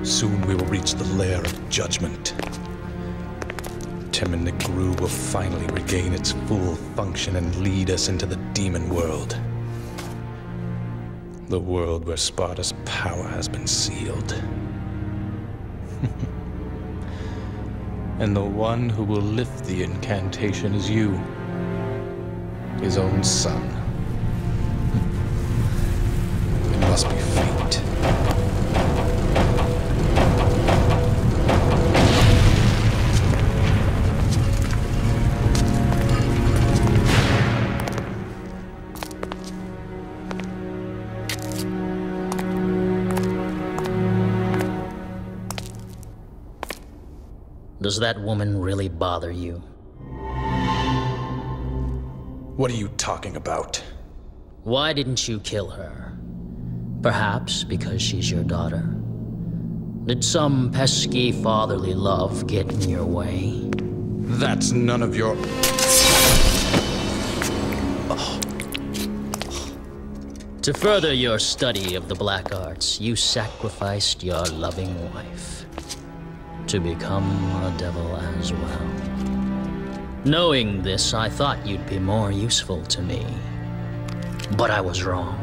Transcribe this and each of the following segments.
Soon we will reach the lair of judgment. Temmin Negru will finally regain its full function and lead us into the demon world. The world where Sparta's power has been sealed. And the one who will lift the incantation is you, his own son. It must be fate. Does that woman really bother you? What are you talking about? Why didn't you kill her? Perhaps because she's your daughter? Did some pesky fatherly love get in your way? That's none of your... To further your study of the black arts, you sacrificed your loving wife to become a devil as well. Knowing this, I thought you'd be more useful to me. But I was wrong.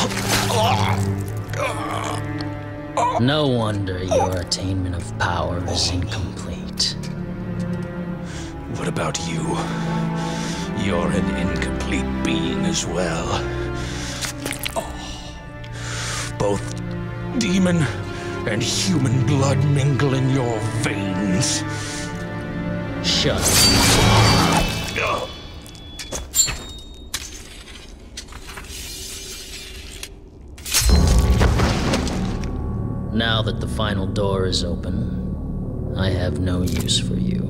No wonder your attainment of power is incomplete. What about you? You're an incomplete being as well. Both demon and human blood mingle in your veins. Shut up. Now that the final door is open, I have no use for you.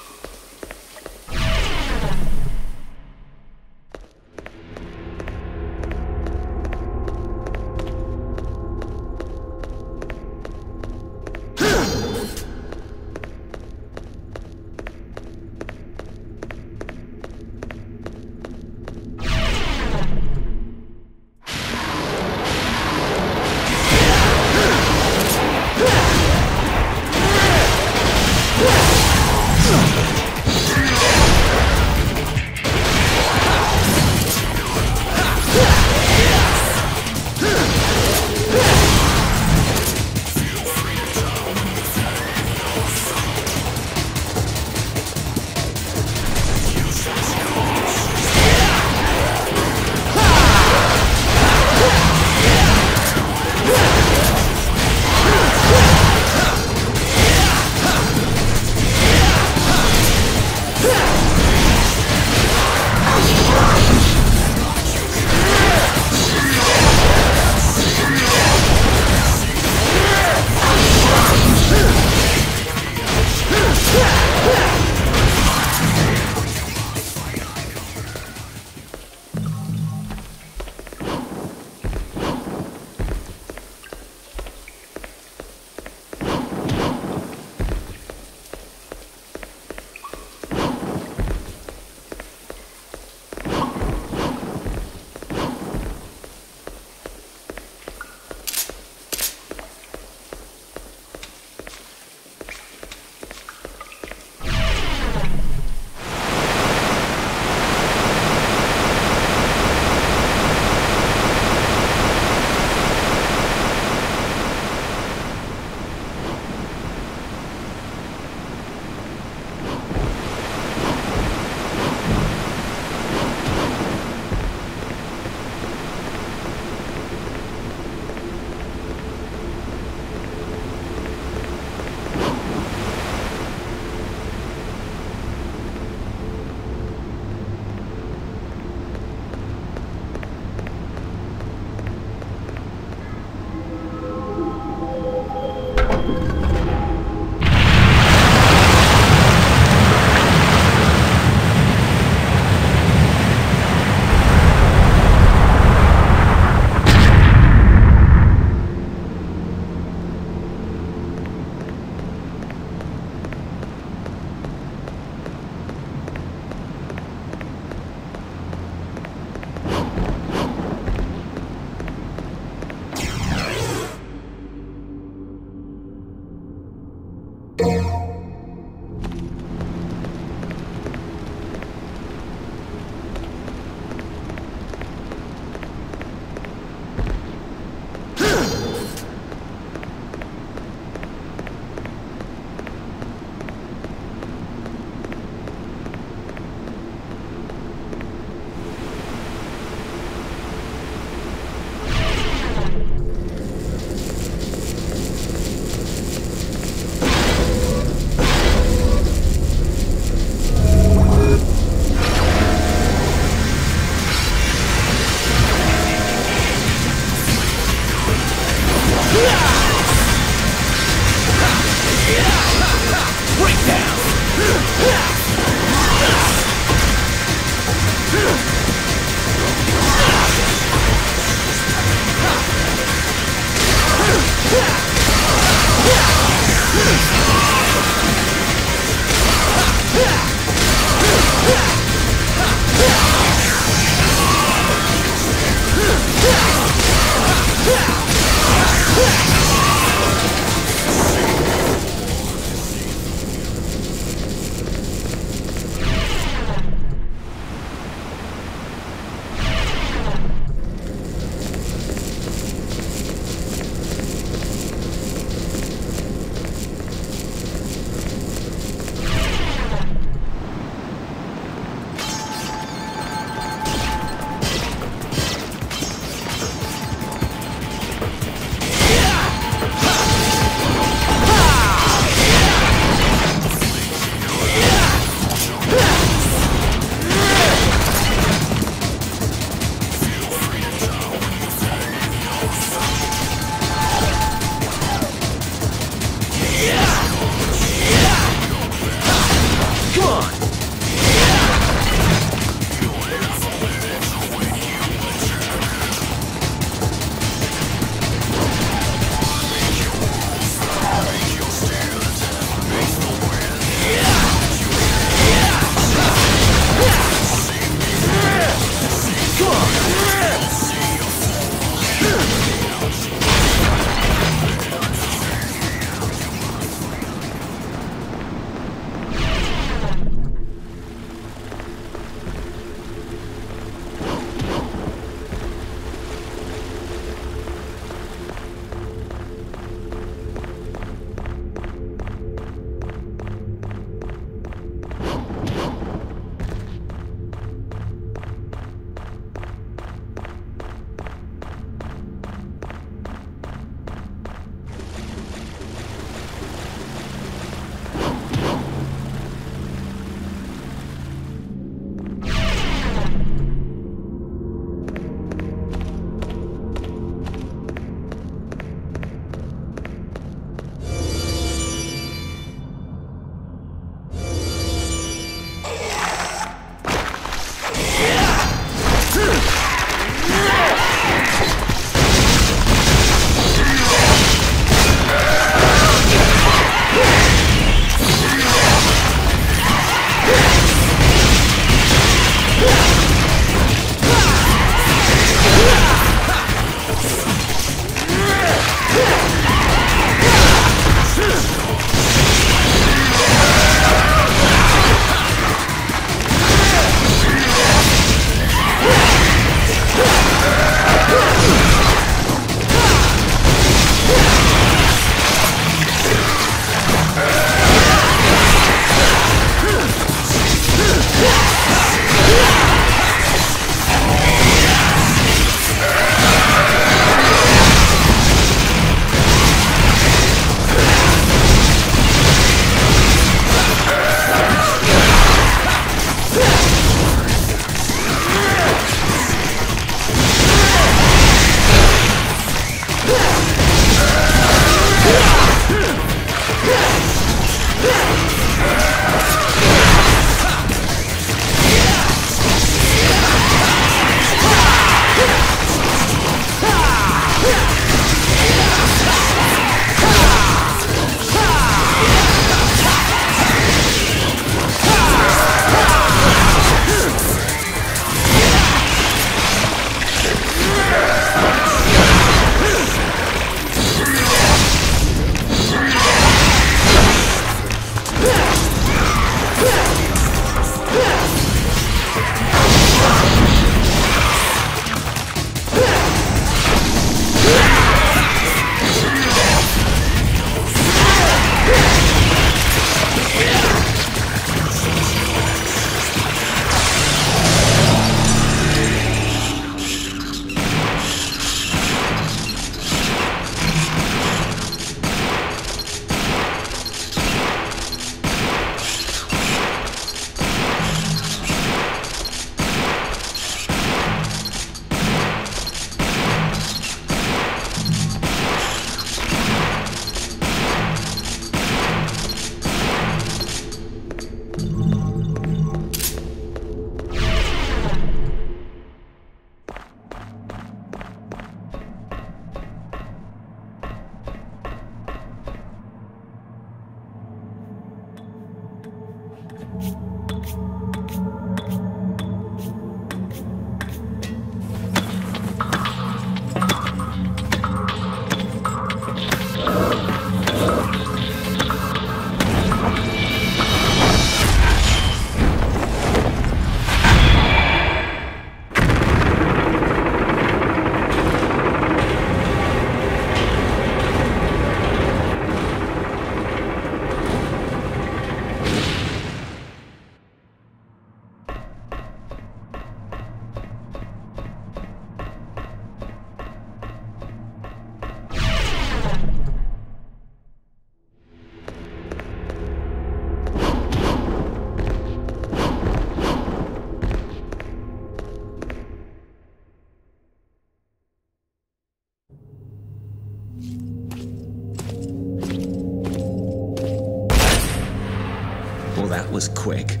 that was quick.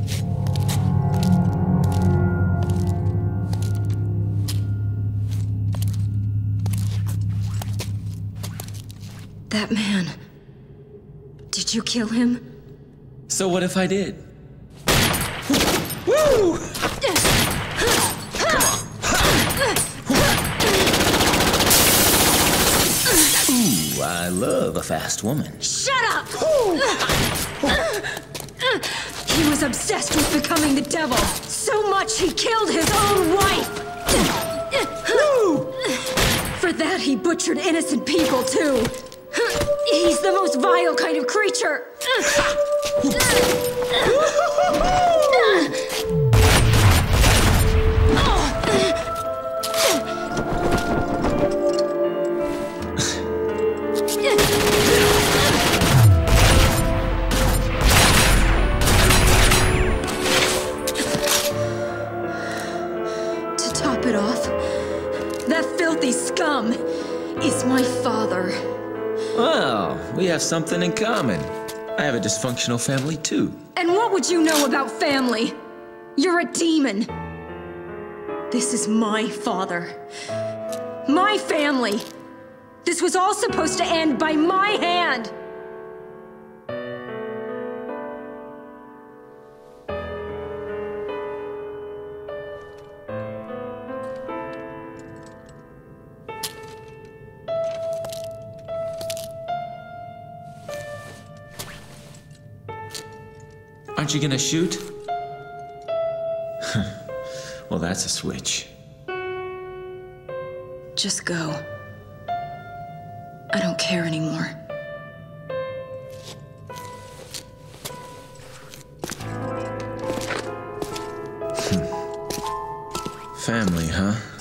That man. Did you kill him? So what if I did? Woo! Ooh, I love a fast woman. Shut up! He was obsessed with becoming the devil. So much he killed his own wife! For that he butchered innocent people too. He's the most vile kind of creature. To top it off, that filthy scum is my father. Well, we have something in common. I have a dysfunctional family too. And what would you know about family? You're a demon. This is my father. My family. This was all supposed to end by my hand. Aren't you gonna shoot? Well, that's a switch. Just go. I don't care anymore. Family, huh?